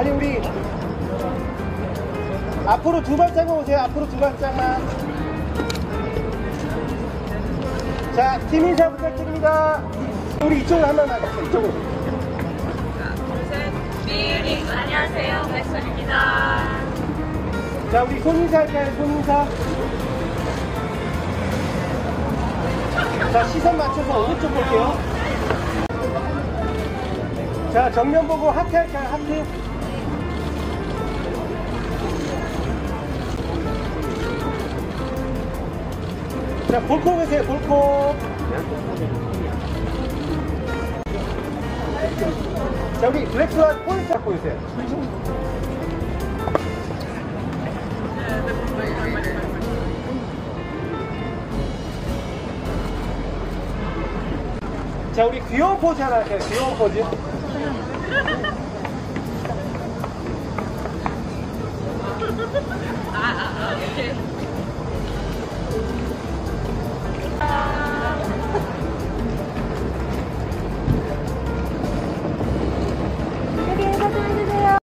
아니 우리 앞으로 두 발짝만 오세요. 앞으로 두 발짝만. 자, 팀 인사 부탁드립니다. 우리 이쪽으로 한 번만 가세요. 이쪽으로. 네, 안녕하세요. 백설입니다. 자, 우리 손 인사 할까요? 손 인사. 자, 시선 맞춰서 오른쪽 볼게요. 자, 정면 보고 하트 할까요? 하트. 자, 볼콕 해세요. 볼콕. 자, 우리 블랙스완 포인트 잡고 계세요. 자, 우리 귀여운 포즈 하나 할게요. 귀여운 포즈. 오케이.